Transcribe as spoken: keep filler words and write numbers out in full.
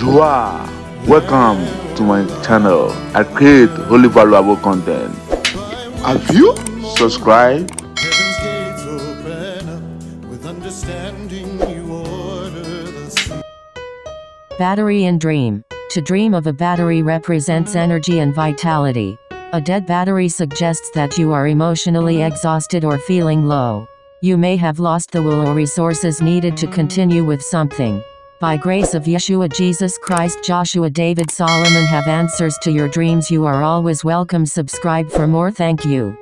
Bonjour, welcome to my channel. I create holy valuable content. Have you subscribed? Heaven's gates open up with understanding. You order the sea. Battery and dream. To dream of a battery represents energy and vitality. A dead battery suggests that you are emotionally exhausted or feeling low. You may have lost the will or resources needed to continue with something. By grace of Yeshua Jesus Christ, Joshua, David, Solomon have answers to your dreams. You are always welcome. Subscribe for more. Thank you.